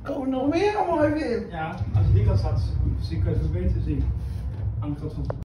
Komen er nog meer allemaal even in? Ja, als je die kant staat, kun je het veel beter zien. Aan de kant van